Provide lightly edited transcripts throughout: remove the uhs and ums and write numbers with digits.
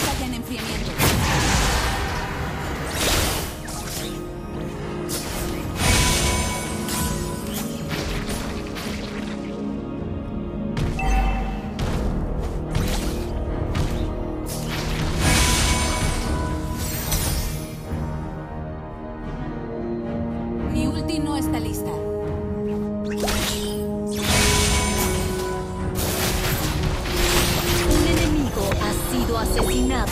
batalla en enfriamiento. Mi ulti no está lista. Un enemigo ha sido asesinado.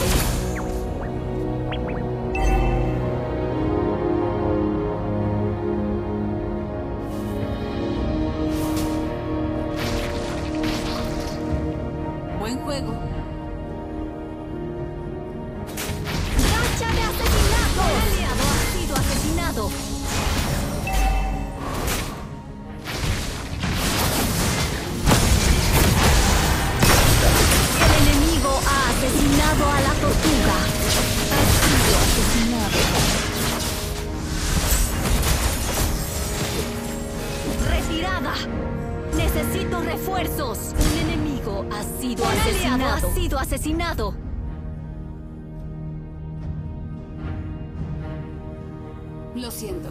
Buen juego. ¡Racha de asesinato! Un aliado ha sido asesinado. El enemigo ha asesinado a la tortuga. Ha sido asesinado. ¡Retirada! Necesito refuerzos. Un enemigo ha sido asesinado. Un aliado ha sido asesinado. Lo siento.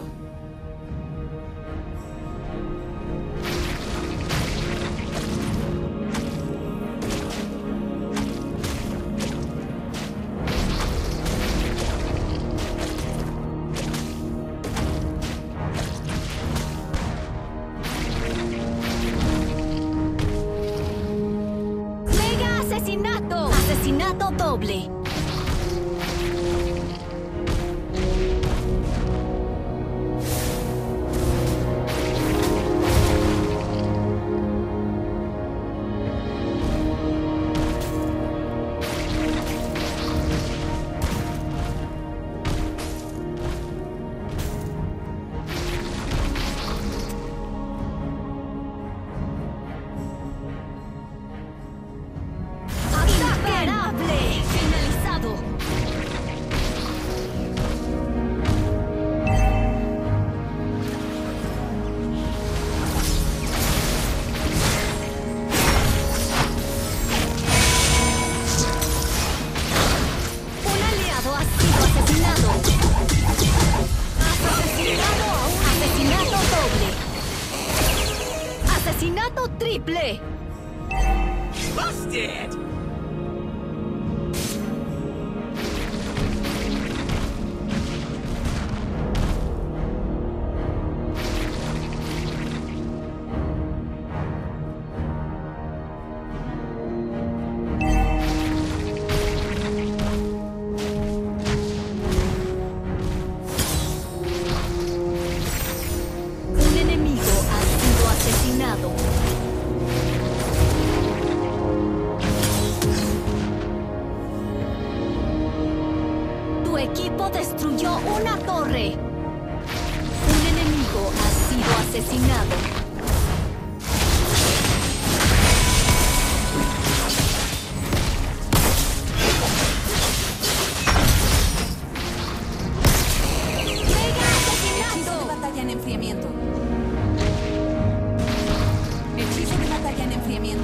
¡Mega asesinato! Asesinato doble. ¡Imparable! ¡Finalizado! Un aliado ha sido asesinado. Has asesinado a un asesinato doble. Asesinato triple. Busted! Un enemigo ha sido asesinado. Tu equipo destruyó una torre. Un enemigo ha sido asesinado. ¡Mega Hechizo de asesinato! batalla en enfriamiento. Hechizo de batalla en enfriamiento.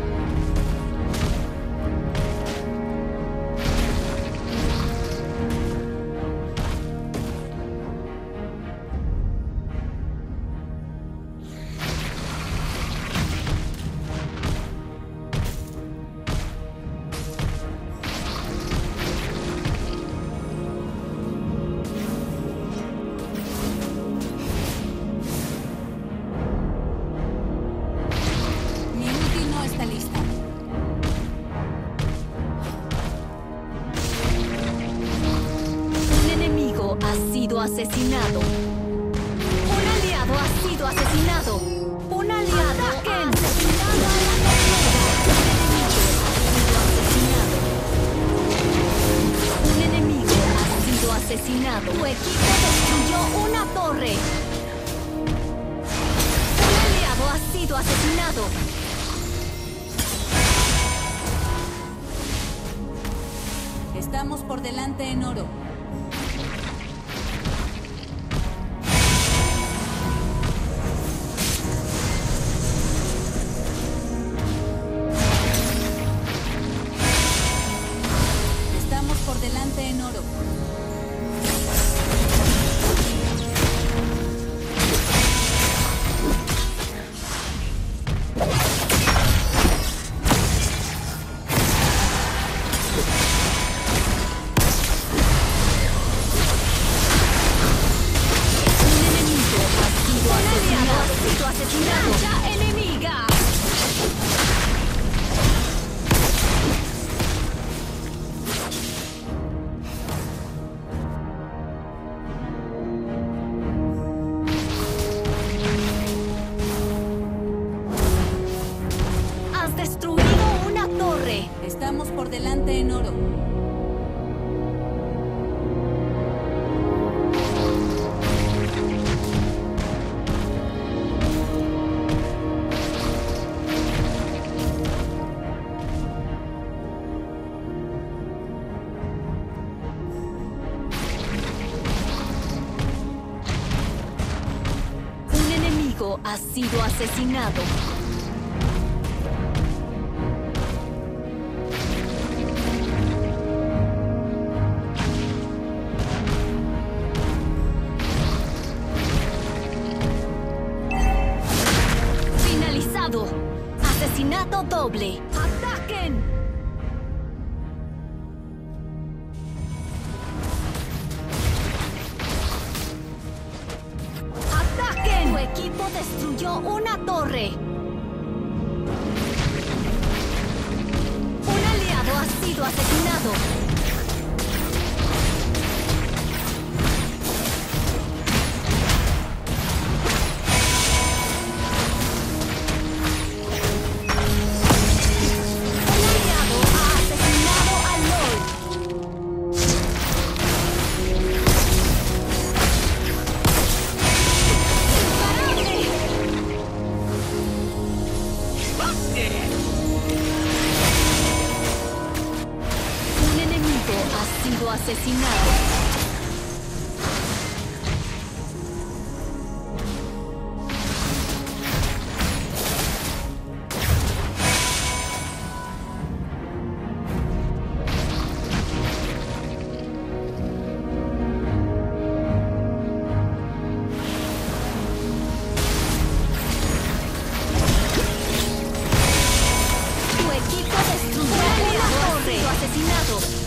Mi ulti no está lista. Un enemigo ha sido asesinado. Un aliado ha sido asesinado. Un aliado ha asesinado a la tortuga. Un enemigo ha sido asesinado. Tu equipo destruyó una torre. Un aliado ha sido asesinado. Estamos por delante en oro. en oro. Estamos por delante en oro. Un enemigo ha sido asesinado. Asesinato doble. ¡Ataquen! ¡Ataquen! Tu equipo destruyó una torre. Un aliado ha sido asesinado. Asesinado. Tu equipo destruyó una torre. Asesinado.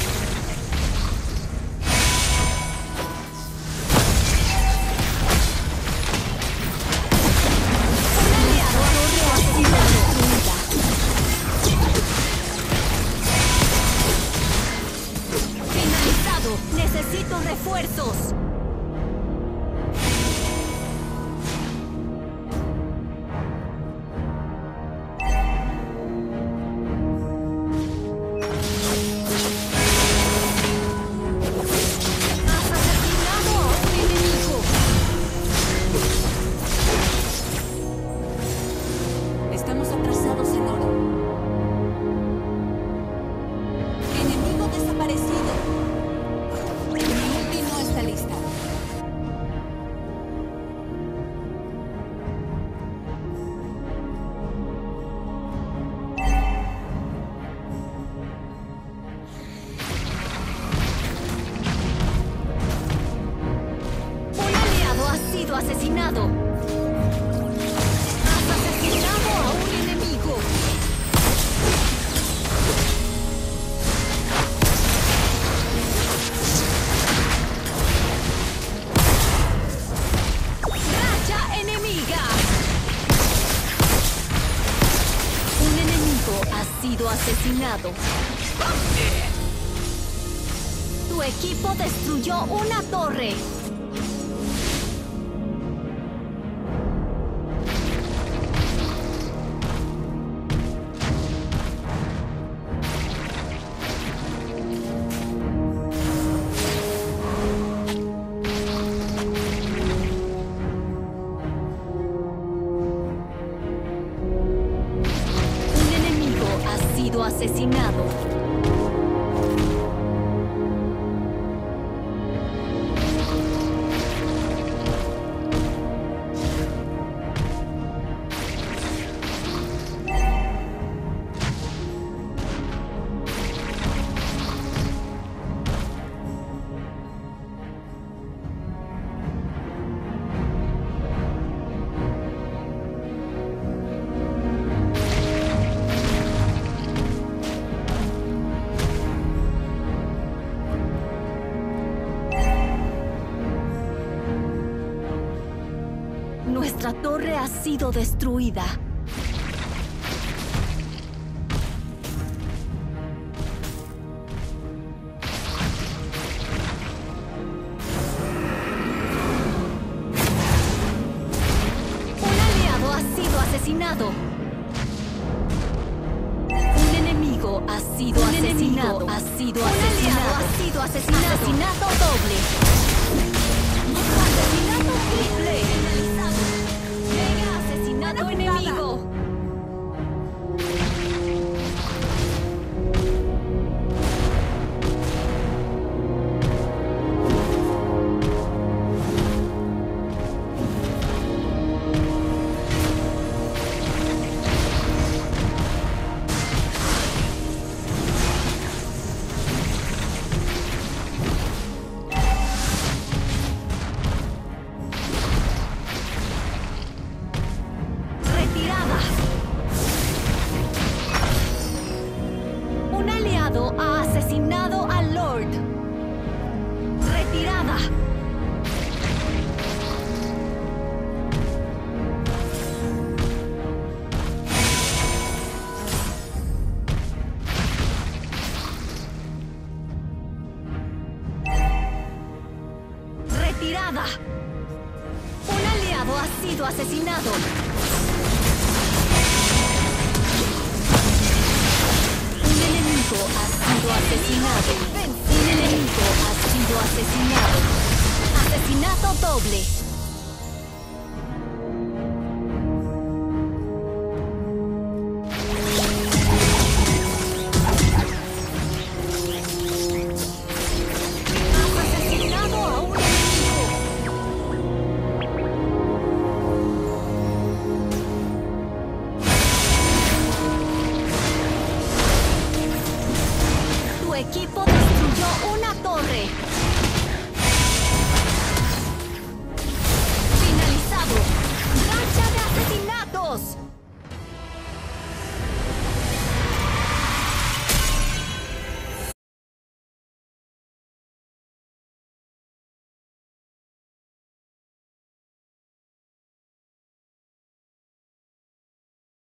¡Necesito refuerzos! ¡Has asesinado a un enemigo! Estamos atrasados en oro. Enemigo desaparecido. Mi ulti no está lista. Un aliado ha sido asesinado. Has asesinado a un enemigo. ¡Racha enemiga! Un enemigo ha sido asesinado. Tu equipo destruyó una torre. Un enemigo ha sido asesinado. Nuestra torre ha sido destruida. Un aliado ha sido asesinado. Un enemigo ha sido asesinado. Un aliado ha sido asesinado. Asesinato doble. Asesinato triple. Mega asesinato enemigo. Ha asesinado al Lord. Retirada. Retirada. Un aliado ha sido asesinado. Ha sido asesinado. Un enemigo ha sido asesinado. Asesinato doble.